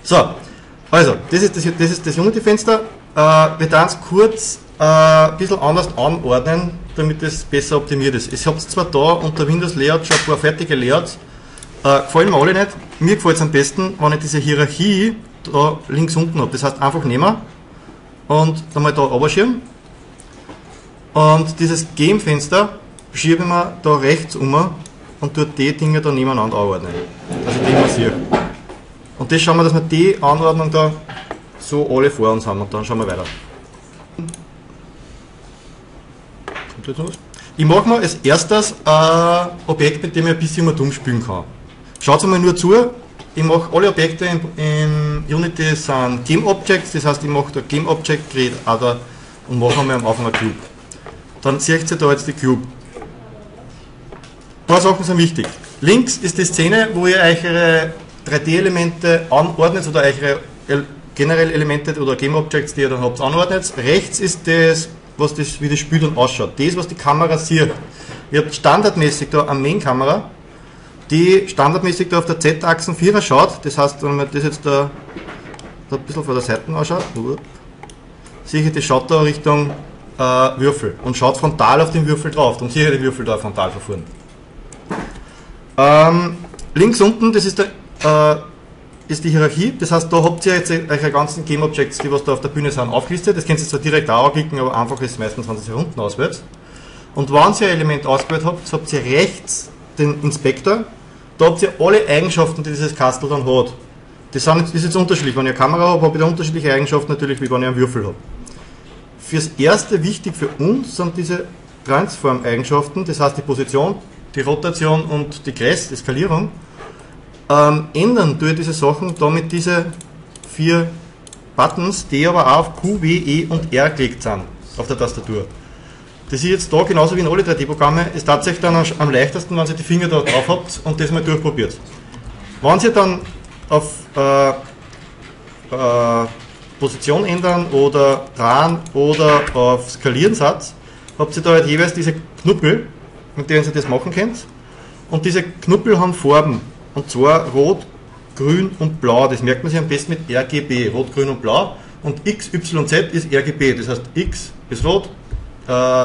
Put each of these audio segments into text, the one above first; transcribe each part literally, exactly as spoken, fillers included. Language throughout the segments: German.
So, also, das ist das, das, ist das Unity-Fenster. Äh, wir werden es kurz äh, ein bisschen anders anordnen, damit es besser optimiert ist. Ich habe zwar da unter Windows Layout schon ein paar fertige Layouts, äh, gefallen mir alle nicht. Mir gefällt es am besten, wenn ich diese Hierarchie da links unten habe. Das heißt, einfach nehmen und dann mal da runterschieben. Und dieses Game-Fenster schiebe ich mir da rechts um und tue die Dinge da nebeneinander anordnen. Dass ich die mal sehe. Und das schauen wir, dass wir die Anordnung da so alle vor uns haben und dann schauen wir weiter. Ich mache mal als erstes ein Objekt, mit dem ich ein bisschen mal dumm spielen kann. Schaut mal nur zu, ich mache alle Objekte im, im Unity sind Game Objects, das heißt ich mache da Game Object, Create Other und mache einmal am Anfang ein Cube. Dann seht ihr da jetzt die Cube. Ein paar Sachen sind wichtig. Links ist die Szene, wo ihr euch eure drei D-Elemente anordnet oder euch eure generell Elemente oder Game Objects, die ihr dann habt, anordnet. Rechts ist das, was das, wie das Spiel dann ausschaut. Das, was die Kamera sieht. Ihr habt standardmäßig da eine Main-Kamera, die standardmäßig da auf der Z-Achsen vierer schaut. Das heißt, wenn man das jetzt da, da ein bisschen von der Seite ausschaut, sehe ich, das schaut da Richtung äh, Würfel und schaut frontal auf den Würfel drauf. Darum sehe ich die Würfel da frontal verfahren. Ähm, links unten, das ist, der, äh, ist die Hierarchie. Das heißt, da habt ihr jetzt eure ganzen Game Objects, die was da auf der Bühne sind, aufgelistet. Das könnt ihr zwar direkt auch anklicken, aber einfach ist es meistens, wenn ihr sie unten auswählt. Und wenn ihr ein Element ausgewählt habt, habt ihr rechts den Inspektor. Da habt ihr alle Eigenschaften, die dieses Kastel dann hat. Das, sind jetzt, das ist jetzt unterschiedlich. Wenn ihr eine Kamera habt, habt ihr unterschiedliche Eigenschaften natürlich, wie wenn ihr einen Würfel habt. Fürs Erste wichtig für uns sind diese Transform-Eigenschaften, das heißt die Position, die Rotation und die Gress, die Skalierung. Ähm, ändern tue diese Sachen damit diese vier Buttons, die aber auch auf Q, W, E und R gelegt sind auf der Tastatur. Das ist jetzt da genauso wie in alle drei D-Programme, ist tatsächlich dann am leichtesten, wenn ihr die Finger da drauf habt und das mal durchprobiert. Wenn ihr dann auf äh, äh, Position ändern oder dran oder auf Skalieren seid, habt ihr da halt jeweils diese Knuppel, mit denen ihr das machen könnt. Und diese Knuppel haben Farben, und zwar Rot, Grün und Blau. Das merkt man sich am besten mit R G B, Rot, Grün und Blau. Und X, Y, Z ist R G B, das heißt X ist Rot, äh,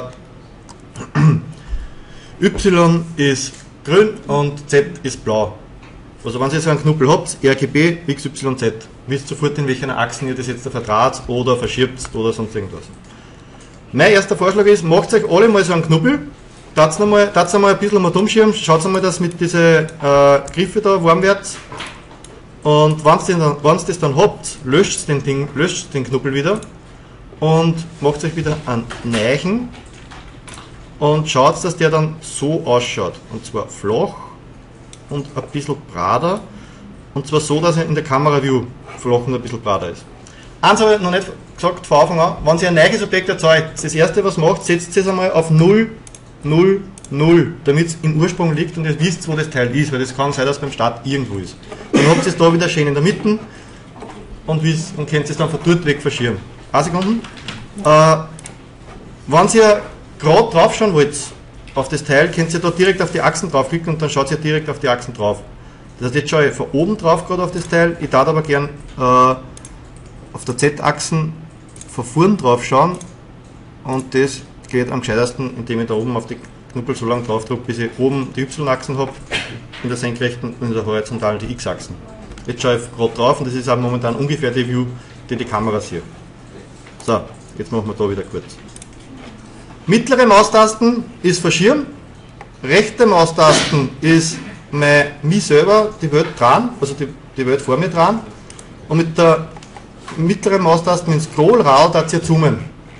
Y ist Grün und Z ist Blau. Also wenn ihr so einen Knuppel habt, R G B, X, Y, Z, wisst sofort, in welchen Achsen ihr das jetzt verdraht oder verschiebt oder sonst irgendwas. Mein erster Vorschlag ist, macht euch alle mal so einen Knuppel, tat's einmal ein bisschen mal dumm schirmen, schaut einmal, dass mit diesen äh, Griffe da warm wird. Und wenn ihr das dann habt, löscht den, Ding, löscht den Knuppel wieder und macht euch wieder einen neuen und schaut, dass der dann so ausschaut. Und zwar flach und ein bisschen breiter. Und zwar so, dass er in der Kamera-View flach und ein bisschen breiter ist. Eins habe ich noch nicht gesagt von Anfang an, wenn ihr ein neues Objekt erzeugt, das erste was macht, setzt es einmal auf null, null, null, damit es im Ursprung liegt und ihr wisst, wo das Teil ist, weil das kann sein, dass es beim Start irgendwo ist. Dann habt ihr es da wieder schön in der Mitte und, wisst, und könnt es dann von dort weg verschieben. Eine Sekunde. Äh, wenn ihr gerade drauf schauen wollt auf das Teil, könnt ihr da direkt auf die Achsen draufklicken und dann schaut ihr direkt auf die Achsen drauf. Das heißt, jetzt schaue ich von oben drauf gerade auf das Teil, ich darf aber gern äh, auf der Z-Achsen von vorn drauf schauen und das geht am gescheitesten, indem ich da oben auf die Knuppel so lange drauf drücke, bis ich oben die Y-Achsen habe, in der senkrechten und in der horizontalen die X-Achsen. Jetzt schaue ich gerade drauf und das ist auch momentan ungefähr die View, die die Kamera sieht. So, jetzt machen wir da wieder kurz. Mittlere Maustasten ist verschieben, rechte Maustasten ist mein, mich selber, die Welt dran, also die, die Welt vor mir dran, und mit der mittleren Maustasten ins Scrollrad da ihr zoomen.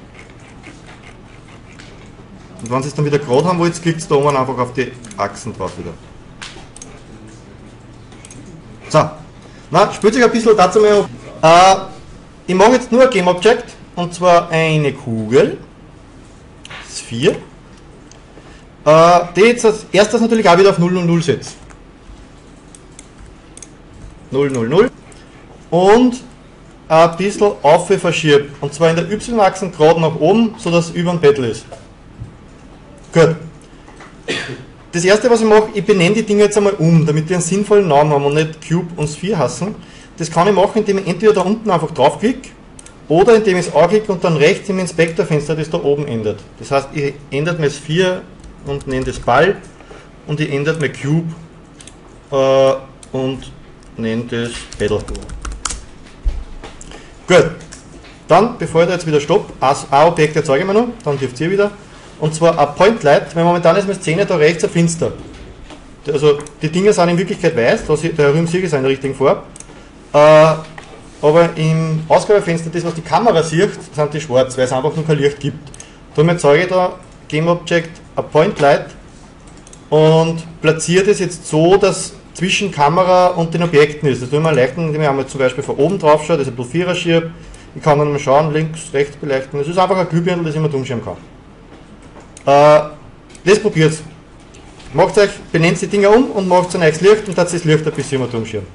Und wenn ihr es dann wieder gerade haben wollt, klickt ihr da oben einfach auf die Achsen drauf wieder. So, na, spielt sich ein bisschen dazu mal. Äh, ich mache jetzt nur ein Game Object, und zwar eine Kugel, Sphere, äh, die jetzt als erstes natürlich auch wieder auf null null null setzt. null null null und ein bisschen auf verschiebt, und zwar in der Y-Achse gerade nach oben, sodass es über dem Bett ist. Gut. Das erste, was ich mache, ich benenne die Dinge jetzt einmal um, damit die einen sinnvollen Namen haben und nicht Cube und Sphere hassen. das kann ich machen, indem ich entweder da unten einfach draufklicke oder indem ich es anklicke und dann rechts im Inspektorfenster das da oben ändert. Das heißt, ich ändert mein Sphere und nenne das Ball und ich ändert mein Cube äh, und nenne das Pedal. Gut, dann, bevor ich da jetzt wieder stoppe, ein Objekt erzeuge ich mir noch, dann dürft ihr wieder. Und zwar ein Point Light, weil momentan ist meine Szene da rechts ein Finster. Also die Dinger sind in Wirklichkeit weiß, da herum sehe ich es in der richtigen Farbe. Äh, aber im Ausgabefenster, das was die Kamera sieht, sind die schwarz, weil es einfach nur kein Licht gibt. Darum erzeuge ich da Game Object ein Point Light und platziere das jetzt so, dass zwischen Kamera und den Objekten ist. Das tue ich mir leichten, indem ich einmal zum Beispiel von oben drauf schaue, das ist ein Vierer schiebe. Ich kann dann mal schauen, links, rechts beleuchten. Das ist einfach ein Glühbirne, das ich mir umschieben kann. Äh, das probiert es. Macht euch, benennt die Dinger um und macht ein neues Licht und dann das Licht ein bisschen immer umschieben.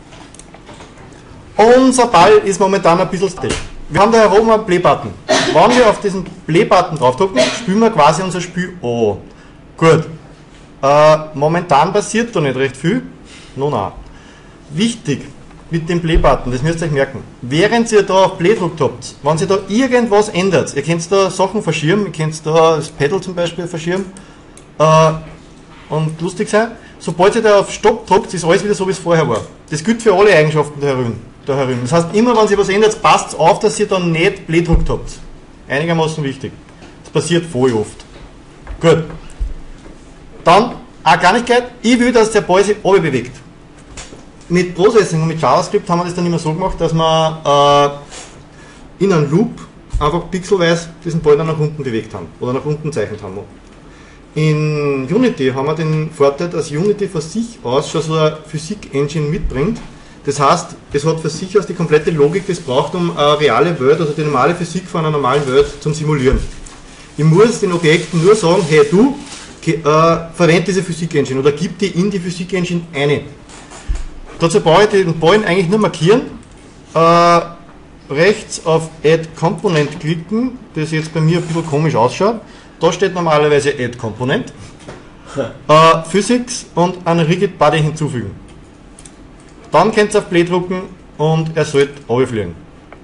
Unser Ball ist momentan ein bisschen still. Wir haben da herum einen Play-Button. Wenn wir auf diesen Play-Button draufdrücken, spielen wir quasi unser Spiel an. Gut. Äh, momentan passiert da nicht recht viel. No, nein. Wichtig mit dem Play-Button, das müsst ihr euch merken. Während ihr da auf Play gedrückt habt, wenn ihr da irgendwas ändert, ihr könnt da Sachen verschieben, ihr könnt da das Pedal zum Beispiel verschieben äh, und lustig sein, sobald ihr da auf Stopp drückt, ist alles wieder so, wie es vorher war. Das gilt für alle Eigenschaften da herum. Da herum. Das heißt, immer wenn ihr was ändert, passt auf, dass ihr da nicht Play gedrückt habt. Einigermaßen wichtig. Das passiert voll oft. Gut. Dann, eine Kleinigkeit, ich will, dass der Ball sich runter bewegt. Mit Processing und mit JavaScript haben wir das dann immer so gemacht, dass wir äh, in einem Loop einfach pixelweise diesen Ball dann nach unten bewegt haben oder nach unten gezeichnet haben. In Unity haben wir den Vorteil, dass Unity von sich aus schon so eine Physik-Engine mitbringt. Das heißt, es hat für sich aus die komplette Logik, die es braucht, um eine reale Welt, also die normale Physik von einer normalen Welt zum Simulieren. Ich muss den Objekten nur sagen, hey du, äh, verwende diese Physik-Engine oder gib die in die Physik-Engine ein. Dazu brauche ich den Ball eigentlich nur markieren, äh, rechts auf Add Component klicken, das jetzt bei mir ein bisschen komisch ausschaut. Da steht normalerweise Add Component, äh, Physics und einen Rigid Body hinzufügen. Dann könnt ihr auf Play drücken und er sollte runterfliegen.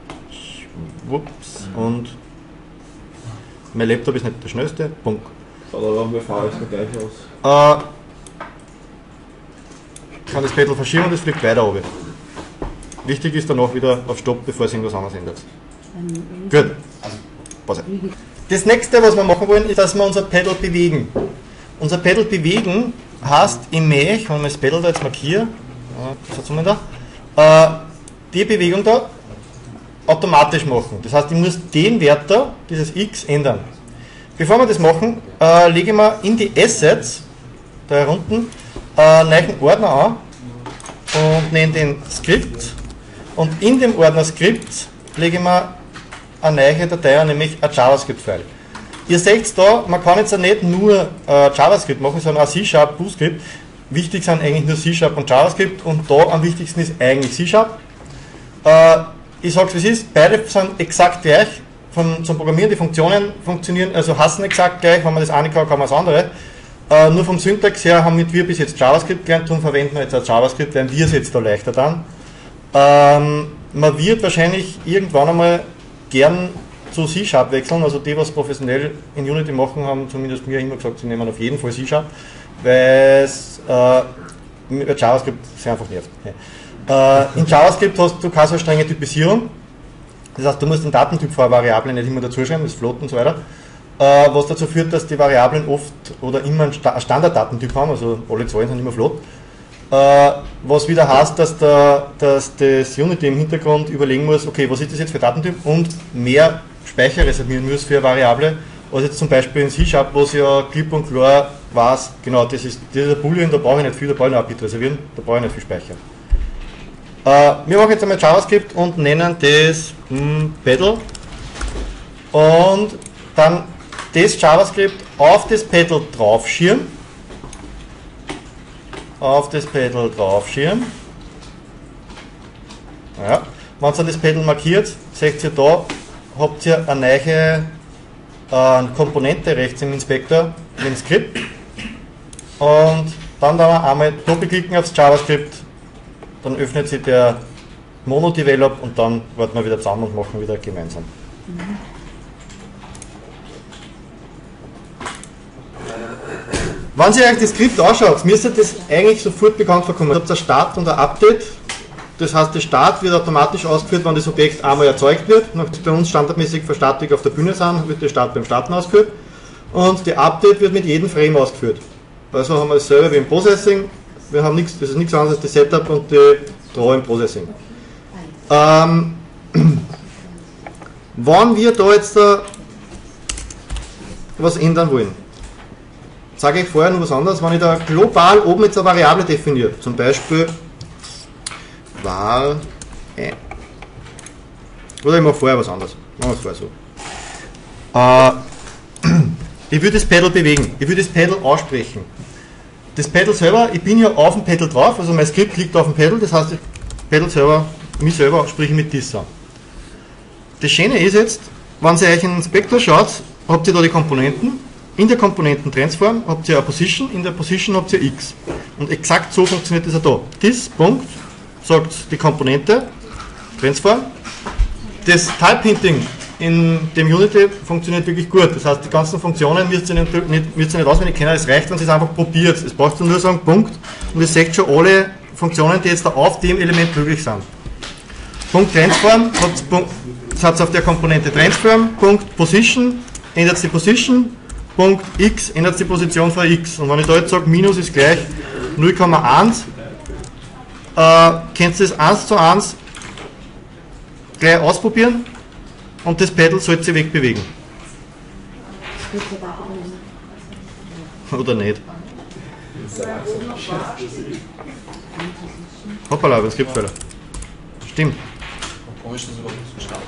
Ups, und mein Laptop ist nicht der schnellste. Punkt. Oder wir fahren es gleich aus. Äh, kann das Pedal verschieben und es fliegt weiter runter. Wichtig ist danach wieder auf Stopp, bevor es irgendwas anderes ändert. Gut. Pause. Das nächste, was wir machen wollen, ist, dass wir unser Pedal bewegen. Unser Pedal bewegen heißt, ich möchte, wenn ich das Pedal da jetzt markiere, da, äh, die Bewegung da automatisch machen. Das heißt, ich muss den Wert da, dieses X, ändern. Bevor wir das machen, äh, lege ich mir in die Assets, da unten, äh, einen neuen Ordner an und nenne den Skript. Und in dem Ordner Skript lege ich mir eine neue Datei an, nämlich ein JavaScript-File. Ihr seht da, man kann jetzt nicht nur äh, JavaScript machen, sondern auch C-Sharp, BootScript. Wichtig sind eigentlich nur C-Sharp und JavaScript und da am wichtigsten ist eigentlich C-Sharp. Äh, ich sage es wie es ist, beide sind exakt gleich vom, zum Programmieren, die Funktionen funktionieren, also hassen exakt gleich, wenn man das eine kann, kann man das andere. Äh, nur vom Syntax her haben wir bis jetzt JavaScript gelernt, darum verwenden wir jetzt auch JavaScript, werden wir es jetzt da leichter dann. Ähm, man wird wahrscheinlich irgendwann einmal gern zu C-Sharp wechseln, also die, was professionell in Unity machen, haben zumindest mir immer gesagt, sie nehmen auf jeden Fall C-Sharp, weil es äh, mit JavaScript sehr einfach nervt. Äh, in JavaScript hast du keine so strenge Typisierung, das heißt, du musst den Datentyp vor Variablen nicht immer dazu schreiben, das Float und so weiter, äh, was dazu führt, dass die Variablen oft oder immer einen Sta Standarddatentyp haben, also alle Zahlen sind immer Float. Uh, was wieder heißt, dass, der, dass das Unity im Hintergrund überlegen muss, okay, was ist das jetzt für Datentyp und mehr Speicher reservieren muss für eine Variable, als jetzt zum Beispiel in C-Sharp, wo es ja klipp und klar weiß, genau, das ist dieser Boolean, da brauche ich nicht viel, da brauche ich nur ein Bit reservieren, da brauche ich nicht viel Speicher. Uh, wir machen jetzt einmal JavaScript und nennen das hm, Pedal und dann das JavaScript auf das Pedal draufschirmen. Auf das Pedal draufschirmen. Ja. Wenn ihr das Pedal markiert, seht ihr da, habt ihr eine neue äh, Komponente rechts im Inspektor, mit dem Skript. Und dann da einmal doppelklicken aufs JavaScript, dann öffnet sich der Mono-Develop und dann warten wir wieder zusammen und machen wieder gemeinsam. Mhm. Wenn Sie euch das Skript anschaut, müsste das eigentlich sofort bekannt vorkommen. Ihr habt ein Start und ein Update. Das heißt, der Start wird automatisch ausgeführt, wenn das Objekt einmal erzeugt wird. Bei uns standardmäßig für Statik auf der Bühne sind, wird der Start beim Starten ausgeführt. Und der Update wird mit jedem Frame ausgeführt. Also haben wir dasselbe wie im Processing. Wir haben nichts, das ist nichts anderes als das Setup und die Draw im Processing. Ähm, wenn wir da jetzt da was ändern wollen, sage ich vorher noch was anderes. Wenn ich da global oben jetzt eine Variable definiere, zum Beispiel var ein. Oder ich mache vorher was anderes. Machen wir es vorher so. Äh, ich will das Pedal bewegen. Ich will das Pedal aussprechen. Das Pedal selber, ich bin ja auf dem Pedal drauf, also mein Skript liegt auf dem Pedal, das heißt, das Pedal selber, mich selber spreche ich mit dies an. Das Schöne ist jetzt, wenn ihr euch in den Inspektor schaut, habt ihr da die Komponenten. In der Komponenten-Transform habt ihr eine Position, in der Position habt ihr x. Und exakt so funktioniert das auch da. This Punkt sagt die Komponente, Transform. Das Type-Hinting in dem Unity funktioniert wirklich gut. Das heißt, die ganzen Funktionen müsst ihr nicht, nicht, müsst ihr nicht auswendig kennen. Es reicht, wenn ihr es einfach probiert. Es braucht ihr nur sagen, Punkt. Und ihr seht schon alle Funktionen, die jetzt da auf dem Element möglich sind. Punkt Transform, hat es auf der Komponente Transform, Punkt Position, ändert die Position, Punkt x, ändert die Position von x. Und wenn ich da jetzt sage, Minus ist gleich null Komma eins, äh, könnt ihr das eins zu eins gleich ausprobieren und das Pedal sollte sich wegbewegen. Oder nicht? Hoppala, aber es gibt Fehler. Stimmt. Komisch, dass er überhaupt nicht gestartet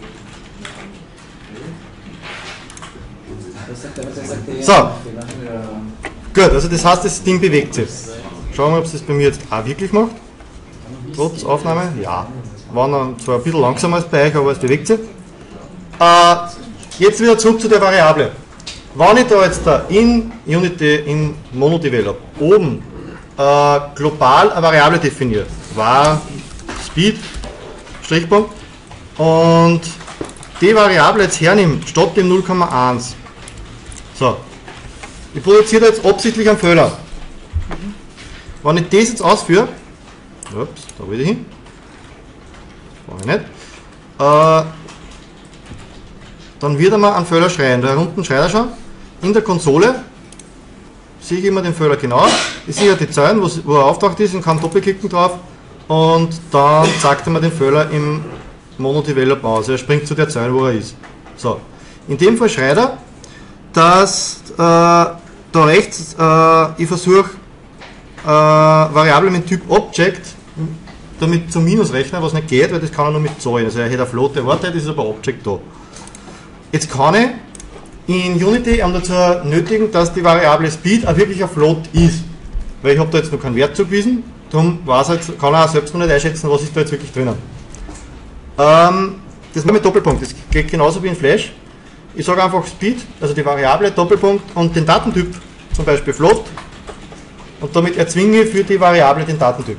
hat. So. Gut, also das heißt, das Ding bewegt sich. Schauen wir, ob es das bei mir jetzt auch wirklich macht. Trotz Aufnahme? Ja. War dann zwar ein bisschen langsamer als bei euch, aber es bewegt sich. Äh, jetzt wieder zurück zu der Variable. Wenn ich da jetzt da in Unity, in MonoDevelop, oben äh, global eine Variable definiere, var Speed, Strichpunkt, und die Variable jetzt hernehme, statt dem null Komma eins. So, ich produziere jetzt absichtlich einen Fehler. Wenn ich das jetzt ausführe, ups, da will ich hin, brauche ich nicht, äh, dann wird er mal einen Fehler schreien. Da unten schreit er schon. In der Konsole sehe ich immer den Fehler genau. Ich sehe die Zeilen, wo er auftaucht ist, und kann doppelklicken drauf und dann zeigt er mir den Fehler im MonoDevelop aus. Er springt zu der Zeile, wo er ist. So. In dem Fall schreit er, dass äh, da rechts äh, ich versuche äh, Variable mit Typ Object damit zum Minus rechnen, was nicht geht, weil das kann er nur mit Zahlen. Also er hätte eine Float erwartet, ist aber Object da. Jetzt kann ich in Unity dazu nötigen, dass die Variable Speed auch wirklich ein Float ist. Weil ich habe da jetzt noch keinen Wert zugewiesen, darum halt, kann er auch selbst noch nicht einschätzen, was ist da jetzt wirklich drinnen. Ähm, das mit Doppelpunkt, das geht genauso wie in Flash. Ich sage einfach Speed, also die Variable, Doppelpunkt und den Datentyp, zum Beispiel Float, und damit erzwinge ich für die Variable den Datentyp.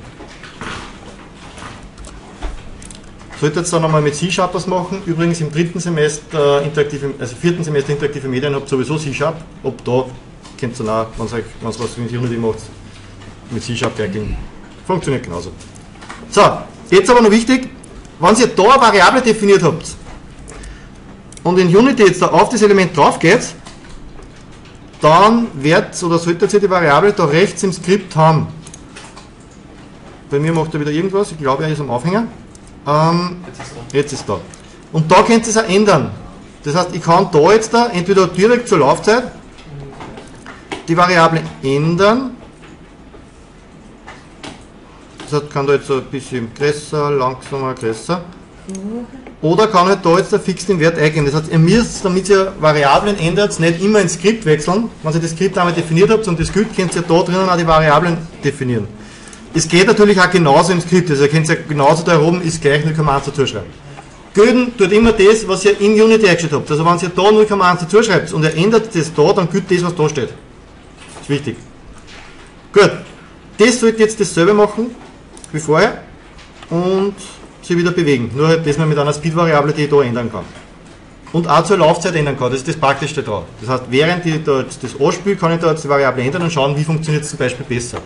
Sollte jetzt dann nochmal mit C-Sharp was machen. Übrigens im dritten Semester, interaktive, also vierten Semester interaktive Medien habt sowieso C-Sharp. Ob da könnt ihr auch, wenn es was mit Unity macht, mit C-Sharp gleich gehen. Funktioniert genauso. So, jetzt aber noch wichtig, wenn ihr da eine Variable definiert habt und in Unity jetzt da auf das Element drauf geht, dann wird oder solltet ihr die Variable da rechts im Skript haben. Bei mir macht er wieder irgendwas, ich glaube er ist am Aufhänger. Ähm, jetzt ist da. Und da könnt ihr es auch ändern. Das heißt, ich kann da jetzt da entweder direkt zur Laufzeit die Variable ändern. Das heißt, kann da jetzt so ein bisschen größer, langsamer, größer. Oder kann halt da jetzt da fix den Wert eingeben. Das heißt, ihr müsst, damit ihr Variablen ändert, nicht immer ins Skript wechseln. Wenn ihr das Skript einmal definiert habt und das gilt, könnt ihr da drinnen auch die Variablen definieren. Es geht natürlich auch genauso im Skript, also ihr könnt ja genauso da oben ist gleich null Komma eins dazu schreiben. Gülden tut immer das, was ihr in Unity eingestellt habt. Also wenn ihr da null Komma eins dazu schreibt und ihr ändert das da, dann gilt das, was da steht. Das ist wichtig. Gut, das sollte jetzt dasselbe machen wie vorher und sich wieder bewegen. Nur halt, dass man mit einer Speed-Variable, die ich da ändern kann. Und auch zur Laufzeit ändern kann, das ist das Praktischste daran. Das heißt, während ich da jetzt das anspiele, kann ich da jetzt die Variable ändern und schauen, wie funktioniert es zum Beispiel besser.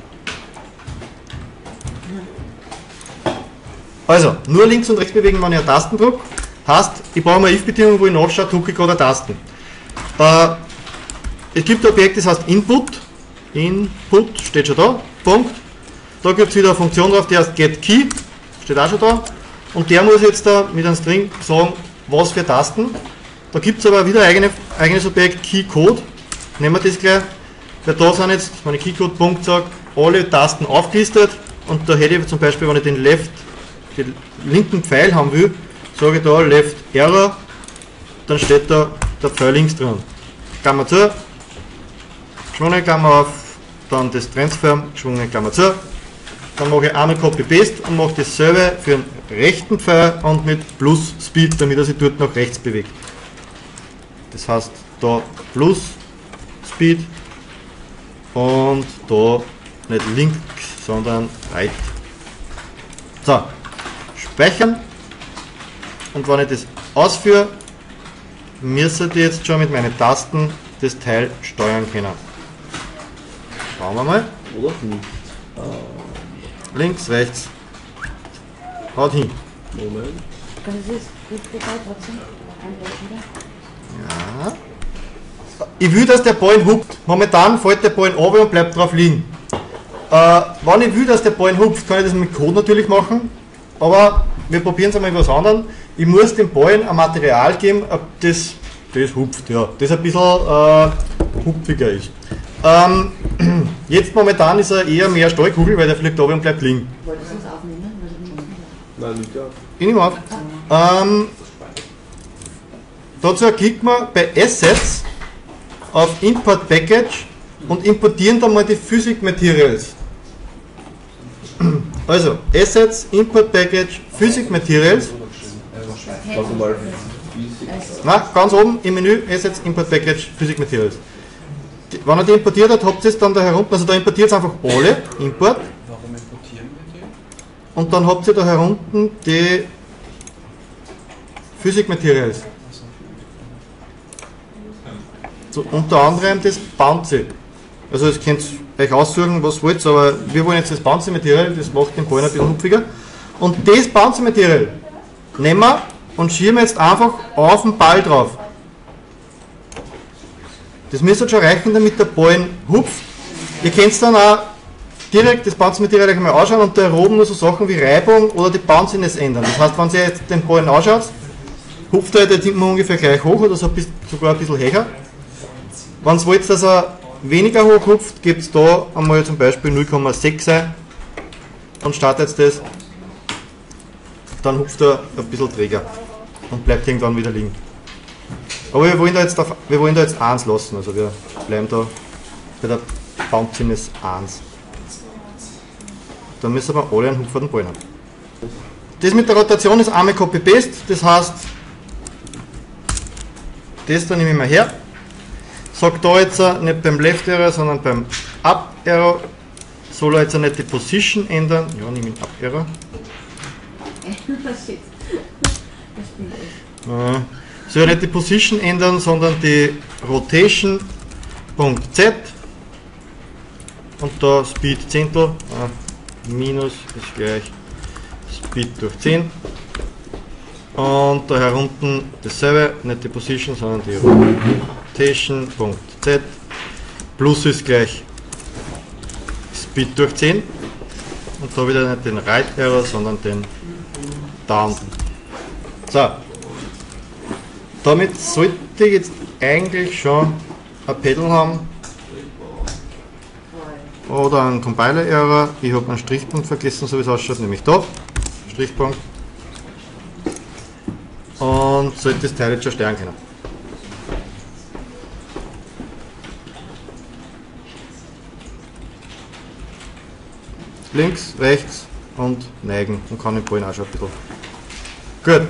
Also, nur links und rechts bewegen, wenn ich einen Tasten drücke. Heißt, ich brauche eine if-Bedingung, wo ich nachschaue, drücke ich gerade eine Tasten. Äh, es gibt ein Objekt, das heißt Input. Input steht schon da. Punkt. Da gibt es wieder eine Funktion drauf, die heißt getKey. Steht auch schon da. Und der muss jetzt da mit einem String sagen, was für Tasten. Da gibt es aber wieder ein eigene, eigenes Objekt, KeyCode. Nehmen wir das gleich. Weil da sind jetzt, wenn ich KeyCode-Punkt sage, alle Tasten aufgelistet. Und da hätte ich zum Beispiel, wenn ich den Left, den linken Pfeil haben will, sage ich da Left Arrow, dann steht da der Pfeil links drin. Klammer zu, geschwungene Klammer auf, dann das Transform, geschwungene Klammer zu. Dann mache ich einmal Copy-Paste und mache dasselbe für den rechten Pfeil und mit Plus Speed, damit er sich dort nach rechts bewegt. Das heißt, da Plus Speed und da nicht links, sondern right. So, speichern. Und wenn ich das ausführe, müsste ich jetzt schon mit meinen Tasten das Teil steuern können. Schauen wir mal. Oder nicht? Links, rechts. Haut hin. Moment. Ja. Ich will, dass der Ball hupft. Momentan fällt der Ball runter und bleibt drauf liegen. Äh, wenn ich will, dass der Ball hupft, kann ich das mit Code natürlich machen. Aber wir probieren es einmal mit was anderem. Ich muss dem Ball ein Material geben, das, das hupft, ja, das ein bisschen äh, hupfiger ist. Ähm, jetzt momentan ist er eher mehr Stahlkugel, weil der fliegt runter und bleibt liegen. Wolltest du es aufnehmen? Nein, nicht ja. Ich nehme auf. Ähm, dazu klicken wir bei Assets auf Import Package und importieren dann mal die Physics Materials. Also, Assets, Import Package, Physics Materials. Warte mal. Na, ganz oben im Menü Assets, Import Package, Physics Materials. Die, wenn er die importiert hat, habt ihr es dann da herunter, also da importiert es einfach alle, Import. Warum importieren wir die? Und dann habt ihr da herunten die Physics Materials. So, unter anderem das Bouncy. Also das könnt ihr euch aussuchen, was wollt, aber wir wollen jetzt das Bouncy Material, das macht den Ball ein bisschen hupfiger. Und das Bouncy Material nehmen wir und schieben jetzt einfach auf den Ball drauf. Das müsste schon reichen, damit der Ball hupft. Ihr könnt dann auch direkt das Bouncy Material einmal anschauen und da oben nur so Sachen wie Reibung oder die Bounciness ändern. Das heißt, wenn ihr jetzt den Ball anschaut, hupft er jetzt immer ungefähr gleich hoch oder so sogar ein bisschen höher. Wenn ihr wollt, dass er weniger hoch hupft, gebt es da einmal zum Beispiel null Komma sechs ein und startet das. Dann hupft er ein bisschen träger und bleibt irgendwann wieder liegen. Aber wir wollen da jetzt, auf, wir wollen da jetzt eins lassen, also wir bleiben da bei der Bounciness eins. Dann müssen wir alle einen hupferten Ball haben. Das mit der Rotation ist einmal Copy-Paste, das heißt, das da nehme ich mal her. Sagt da jetzt nicht beim Left Arrow, sondern beim Up Arrow. Soll er jetzt nicht die Position ändern? Ja, nehme ich Up Arrow. Äh, soll er nicht die Position ändern, sondern die Rotation Punkt Z. Und da Speed Zehntel. Äh, minus ist gleich Speed durch zehn. Und da herunten dasselbe, nicht die Position, sondern die Rotation.z. Plus ist gleich Speed durch zehn. Und da wieder nicht den Right Arrow, sondern den Down. So. Damit sollte ich jetzt eigentlich schon ein Pedal haben. Oder einen Compiler Error. Ich habe einen Strichpunkt vergessen, so wie es ausschaut, nämlich da. Strichpunkt. Und sollte das Teil jetzt schon steuern können. Links, rechts und neigen und kann den Ball auch schon ein bisschen. Gut.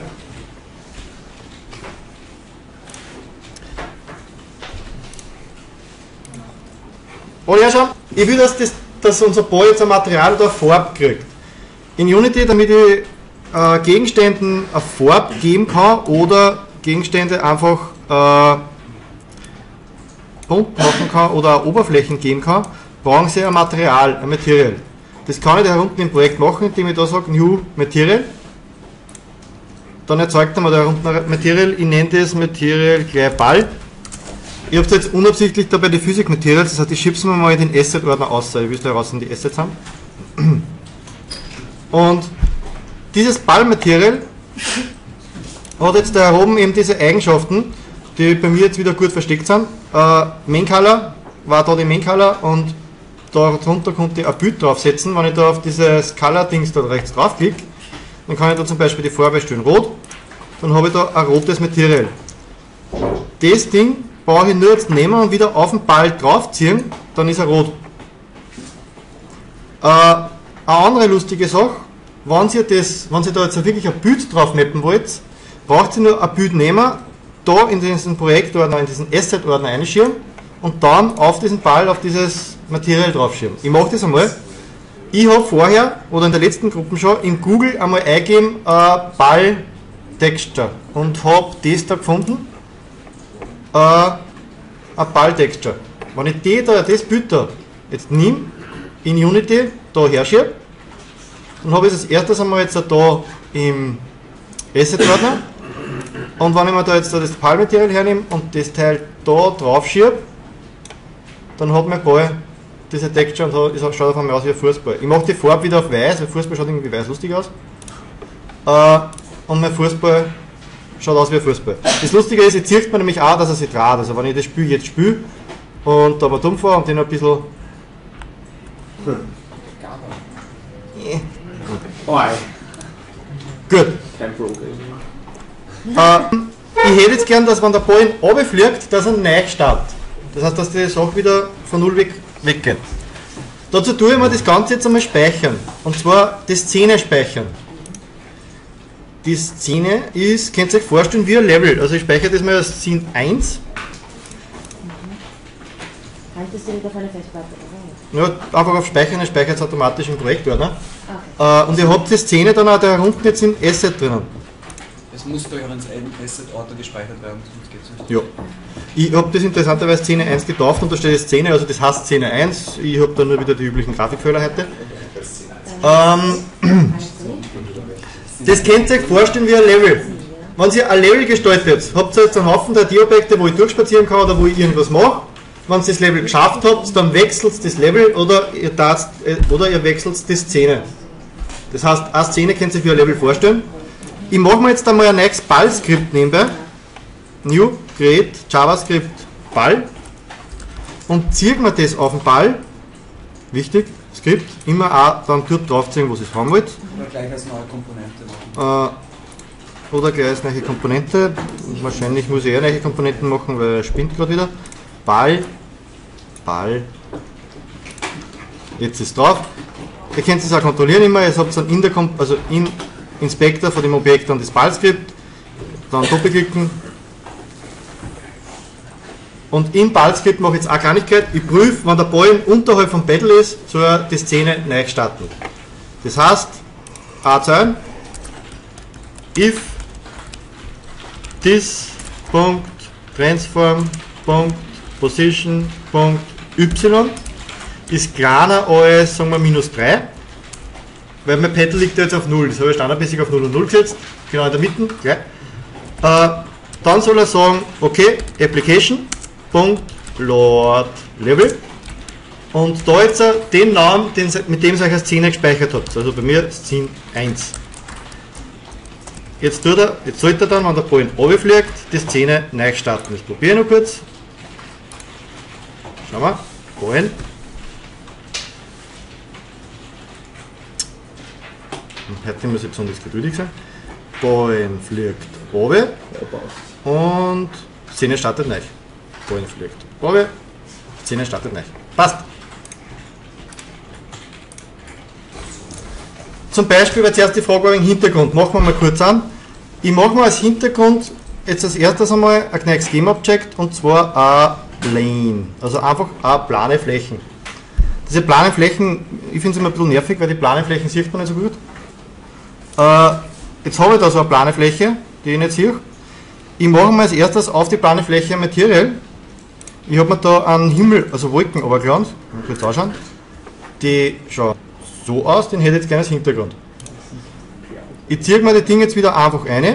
Und ja schon, ich will, dass, das, dass unser Ball jetzt ein Material oder eine Farbe kriegt. In Unity, damit ich äh, Gegenständen eine Farbe geben kann oder Gegenstände einfach äh, bunt machen kann oder Oberflächen geben kann, brauchen Sie ein Material, ein Material. Das kann ich da unten im Projekt machen, indem ich da sage New Material. Dann erzeugt er mir da unten ein Material, ich nenne das Material gleich Ball. Ich habe es jetzt unabsichtlich da bei den Physik Materials, das heißt, ich schiebe es mir mal in den Asset-Ordner aus, ich will da raus in die Assets haben. Und dieses Ball-Material hat jetzt da oben eben diese Eigenschaften, die bei mir jetzt wieder gut versteckt sind. Äh, Main Color war da die Main Color und darunter konnte ich ein Bild draufsetzen. Wenn ich da auf dieses Color-Dings da rechts draufklicke, dann kann ich da zum Beispiel die Farbe stellen rot, dann habe ich da ein rotes Material. Das Ding brauche ich nur jetzt nehmen und wieder auf den Ball draufziehen, dann ist er rot. Äh, eine andere lustige Sache, wenn Sie, das, wenn Sie da jetzt wirklich ein Bild drauf mappen wollt, braucht ihr nur ein Bild nehmen, da in diesen Projektordner, in diesen Asset-Ordner einschieben und dann auf diesen Ball, auf dieses Material draufschieben. Ich mache das einmal. Ich habe vorher, oder in der letzten Gruppe schon, in Google einmal eingegeben äh, Ball Texture und habe das da gefunden. Äh, ein Ball Texture. Wenn ich die da, das Bild da jetzt nehme, in Unity da herschiebe, dann habe ich das erstes einmal jetzt da im Asset-Ordner. Und wenn ich mir da jetzt da das Ballmaterial hernehme und das Teil da drauf schiebe, dann hat mein Ball diese Texture und so, schaut auf einmal aus wie ein Fußball. Ich mache die Farbe wieder auf weiß, weil Fußball schaut irgendwie weiß lustig aus. Äh, und mein Fußball schaut aus wie ein Fußball. Das Lustige ist, jetzt sieht man nämlich auch, dass er sich dreht. Also wenn ich das Spiel jetzt spiele und da mal dumm fahre und den ein bisschen... Yeah. Oh, gut. kein Problem. Äh, ich hätte jetzt gern, dass wenn der Ball runterfliegt, dass er neu startet. Das heißt, dass die Sache wieder von null weg weggeht. Dazu tue ich mir das Ganze jetzt einmal speichern. Und zwar die Szene speichern. Die Szene ist, könnt ihr euch vorstellen, wie ein Level. Also ich speichere das mal als Scene eins. Haltest du nicht auf eine Festplatte? Ja, einfach auf Speichern, dann speichert es automatisch im Projektordner. Okay. Äh, und ihr habt die Szene dann auch da unten jetzt im Asset drinnen. Es muss bei euren Asset-Ordner gespeichert werden, sonst geht es nicht. Ja. Ich habe das interessanterweise Szene eins getauft und da steht Szene, also das heißt Szene eins. Ich habe da nur wieder die üblichen Grafikfehler heute. Ähm, das könnt ihr euch vorstellen wie ein Level. Wenn ihr ein Level gestaltet, habt ihr jetzt einen Haufen drei D-Objekte, wo ich durchspazieren kann oder wo ich irgendwas mache. Wenn ihr das Level geschafft habt, dann wechselt das Level oder ihr, tat, oder ihr wechselt die Szene. Das heißt, eine Szene könnt ihr euch wie ein Level vorstellen. Ich mache mir jetzt einmal ein neues Ball-Skript nebenbei. New, Create, JavaScript, Ball. Und ziehe mir das auf den Ball. Wichtig, Skript, immer auch dann dort draufziehen, wo ihr es haben wollt. Oder gleich als neue Komponente machen. Äh, oder gleich als neue Komponente. Wahrscheinlich muss ich eher neue Komponenten machen, weil er spinnt gerade wieder. Ball, Ball. Jetzt ist drauf. Ihr könnt es auch kontrollieren immer. Ihr habt dann in der Kom also in Inspektor von dem Objekt dann das Ball-Skript. Dann doppelklicken. Und im Ball-Skript mache ich jetzt eine Kleinigkeit. Ich prüfe, wenn der Ball unterhalb vom Pedal ist, soll er die Szene neu starten. Das heißt, A Zeilen, if this Punkt transform Punkt position Punkt y ist kleiner als, sagen wir, minus drei, weil mein Pedal liegt jetzt auf null. Das habe ich standardmäßig auf null und null gesetzt, genau in der Mitte. Gleich. Äh, dann soll er sagen, okay, Application Punkt Load Level und da jetzt den Namen, den, mit dem ihr euch eine Szene gespeichert habt, also bei mir Szene eins. Jetzt, tut er, jetzt sollte er dann, wenn der Ball runterfliegt, die Szene neu starten. Das probiere ich noch kurz. Schauen wir, Ball. Heute muss ich besonders geduldig sein. Ball fliegt runter und Szene startet neu. Ball fliegt runter, Szene startet neu. Passt! Zum Beispiel war zuerst die Frage wegen Hintergrund. Machen wir mal kurz an. Ich mache mal als Hintergrund jetzt als erstes einmal ein neues Game-Object und zwar ein Plane. Also einfach eine plane Flächen. Diese plane Flächen, ich finde es immer ein bisschen nervig, weil die plane Flächen sieht man nicht so gut. Äh, jetzt habe ich da so eine plane Fläche, die ich nicht sehe. Ich mache mir als erstes auf die plane Fläche ein Material. Ich habe mir da einen Himmel, also Wolken runtergeladen, kurz anschauen. Die schauen so aus, den hätte ich jetzt gerne als Hintergrund. Ich ziehe mir die Dinge jetzt wieder einfach rein.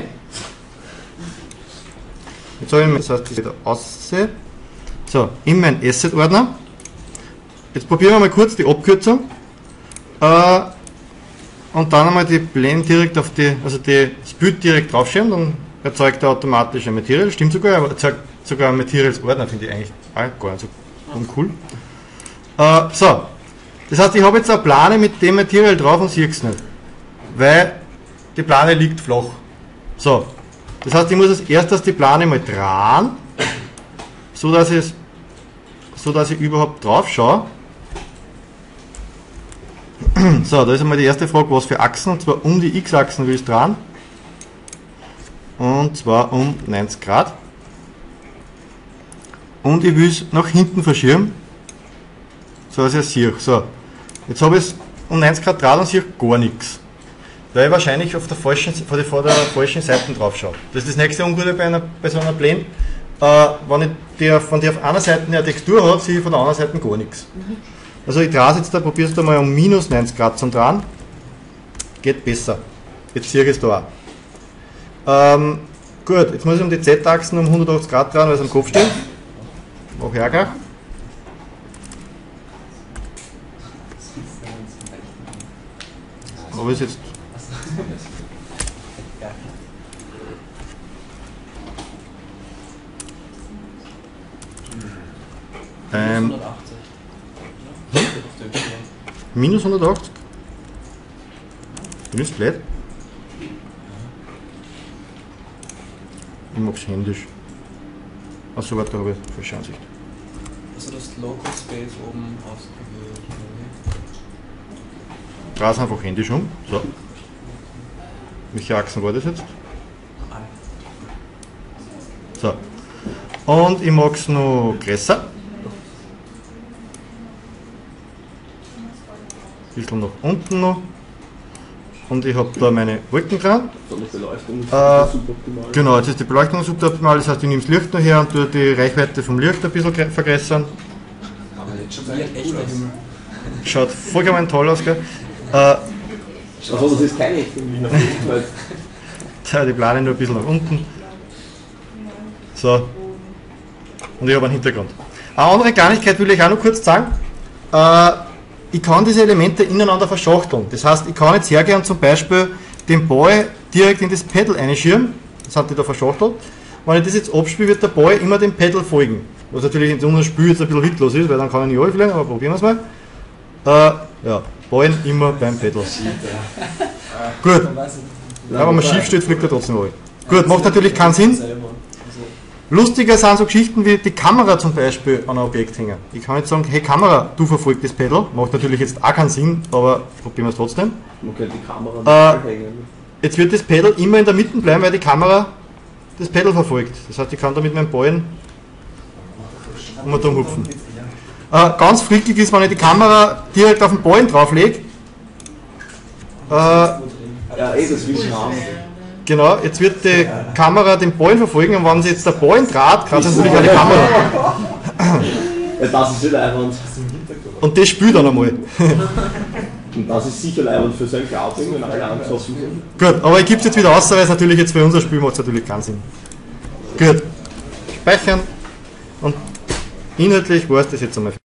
Jetzt habe ich mir, das heißt, das wieder aussehe. So, in meinen Asset-Ordner. Jetzt probieren wir mal kurz die Abkürzung. Äh, und dann einmal die Blend direkt auf die, also die, das Bild direkt draufschieben, dann erzeugt er automatisch ein Material. Stimmt sogar, aber erzeugt sogar ein Materials-Ordner, finde ich eigentlich auch gar nicht so uncool. Äh, so, das heißt, ich habe jetzt eine Plane mit dem Material drauf und sehe es nicht. Weil die Plane liegt flach. So, das heißt, ich muss als erstes die Plane mal drehen, so dass ich, so dass ich überhaupt drauf schaue. So, da ist einmal die erste Frage, was für Achsen, und zwar um die X-Achsen will ich drehen. Und zwar um neunzig Grad. Und ich will es nach hinten verschieben, so dass ich es sehe. So, jetzt habe ich es um neunzig Grad draht und sehe gar nichts. Weil ich wahrscheinlich auf der falschen, vor der, vor der falschen Seite drauf schaue. Das ist das nächste Ungute bei, einer, bei so einer Plane. Äh, wenn ich die, von der auf einer Seite eine Textur habe, sehe ich von der anderen Seite gar nichts. Also ich drehe es jetzt da, probiere es da mal um minus neunzig Grad zum Drehen. Geht besser. Jetzt sehe ich es da auch. Ähm, gut, jetzt muss ich um die Z-Achsen um hundertachtzig Grad drehen, weil es am Kopf steht. Mach ich auch gleich. Aber ist jetzt. Ähm, hundertachtzig. minus hundertachtzig? Du bist blöd. Ich mag es händisch. Achso, warte, da habe ich falsche Ansicht. Also das Local Space oben ausgewählt. Dreh es einfach händisch um. So. Welche Achsen war das jetzt? So. Und ich mag es noch größer. Ein bisschen nach unten noch. Und ich habe da meine Wolken dran. Von der Beleuchtung ist Äh, suboptimal. Genau, jetzt ist die Beleuchtung suboptimal, das heißt, ich nehme das Licht noch her und tue die Reichweite vom Licht ein bisschen gre- vergrößern. Aber jetzt schon wie ein echter Himmel. Schaut vollkommen toll aus, gell? Äh, Also das ist keine echte Wiener Fähigkeit. da die Plane nur ein bisschen nach unten. So. Und ich habe einen Hintergrund. Eine andere Kleinigkeit will ich auch noch kurz sagen. Äh, ich kann diese Elemente ineinander verschachteln. Das heißt, ich kann jetzt hergehen und zum Beispiel den Ball direkt in das Pedal einschieben. Das hat die da verschachtelt. Wenn ich das jetzt abspiele, wird der Ball immer dem Pedal folgen. Was natürlich in so einem Spiel jetzt ein bisschen witzlos ist, weil dann kann ich nicht anfliegen, aber probieren wir es mal. Äh, ja, Ballen immer beim Pedal. Gut. Ja, wenn man schief steht, fliegt er trotzdem an. Gut, macht natürlich keinen Sinn. Lustiger sind so Geschichten wie die Kamera zum Beispiel an einem Objekt hängen. Ich kann jetzt sagen, hey Kamera, du verfolgst das Pedal. Macht natürlich jetzt auch keinen Sinn, aber probieren wir es trotzdem. Man könnte die Kamera nicht Äh, hängen. Jetzt wird das Pedal immer in der Mitte bleiben, weil die Kamera das Pedal verfolgt. Das heißt, ich kann da mit meinem Ballen um und um hupfen. Äh, ganz frickig ist, wenn ich die Kamera direkt auf den Ballen drauflege. Äh, Ja, eh, das will ich haben. Genau, jetzt wird die Kamera den Ballen verfolgen und wenn sie jetzt der Ballen draht, kann sie natürlich auch die Kamera. Ja, das ist ja leibend. Und das spielt dann einmal. Und das ist sicher leibend für so ein Cloud-Ding, wenn alle angesoffen sind. Gut, aber ich gebe es jetzt wieder aus, weil es natürlich jetzt für unser Spiel macht es natürlich keinen Sinn. Gut, speichern und inhaltlich war es das jetzt einmal.